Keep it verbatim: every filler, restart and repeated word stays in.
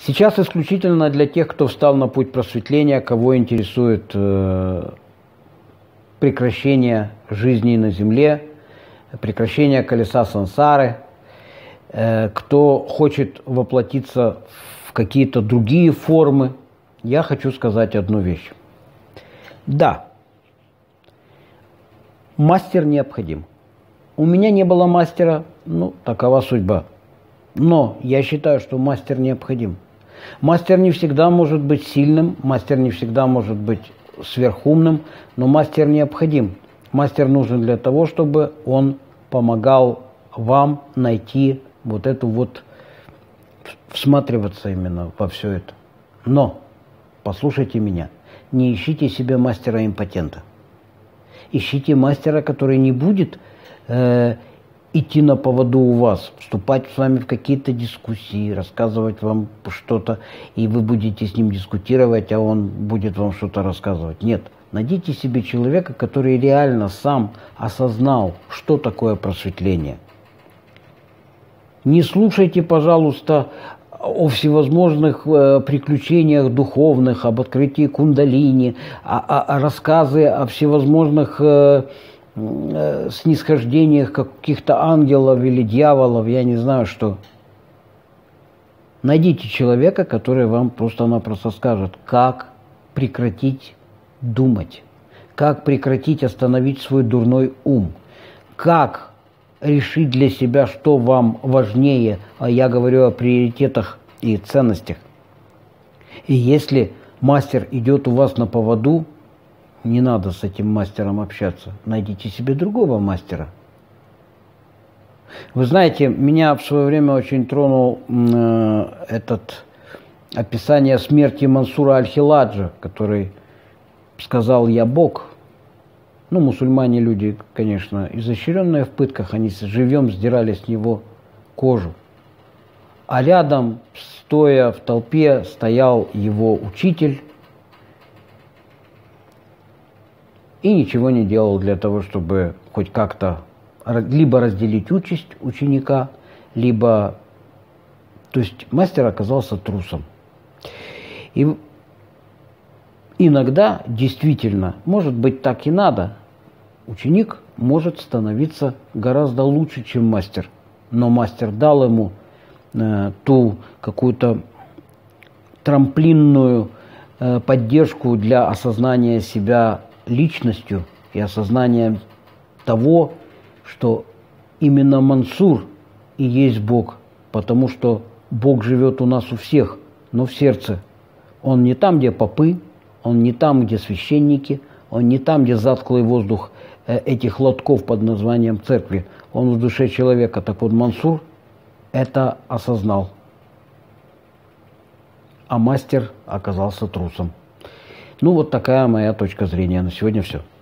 Сейчас исключительно для тех, кто встал на путь просветления, кого интересует э, прекращение жизни на земле, прекращение колеса сансары, э, кто хочет воплотиться в какие-то другие формы. Я хочу сказать одну вещь. Да, мастер необходим. У меня не было мастера, ну, такова судьба. Но я считаю, что мастер необходим. Мастер не всегда может быть сильным, мастер не всегда может быть сверхумным, но мастер необходим. Мастер нужен для того, чтобы он помогал вам найти вот эту вот, всматриваться именно во все это. Но, послушайте меня, не ищите себе мастера-импотента. Ищите мастера, который не будет э, идти на поводу у вас, вступать с вами в какие-то дискуссии, рассказывать вам что-то, и вы будете с ним дискутировать, а он будет вам что-то рассказывать. Нет, найдите себе человека, который реально сам осознал, что такое просветление. Не слушайте, пожалуйста, о всевозможных э, приключениях духовных, об открытии кундалини, о, о, о рассказы о всевозможных э, э, снисхождениях каких-то ангелов или дьяволов, я не знаю что. Найдите человека, который вам просто-напросто скажет, как прекратить думать, как прекратить остановить свой дурной ум, как решить для себя, что вам важнее, а я говорю о приоритетах и ценностях. И если мастер идет у вас на поводу, не надо с этим мастером общаться. Найдите себе другого мастера. Вы знаете, меня в свое время очень тронул э, этот описание смерти Мансура Аль-Хиладжа, который сказал: «Я Бог». Ну, мусульмане люди, конечно, изощренные в пытках, они живьем сдирали с него кожу. А рядом, стоя в толпе, стоял его учитель и ничего не делал для того, чтобы хоть как-то либо разделить участь ученика, либо... То есть мастер оказался трусом. И иногда действительно, может быть, так и надо. Ученик может становиться гораздо лучше, чем мастер. Но мастер дал ему э, ту какую-то трамплинную э, поддержку для осознания себя личностью и осознания того, что именно Мансур и есть Бог. Потому что Бог живет у нас у всех, но в сердце. Он не там, где попы, он не там, где священники, он не там, где затхлый воздух этих лотков под названием церкви. Он в душе человека. Так вот, Мансур это осознал. А мастер оказался трусом. Ну, вот такая моя точка зрения. На сегодня все.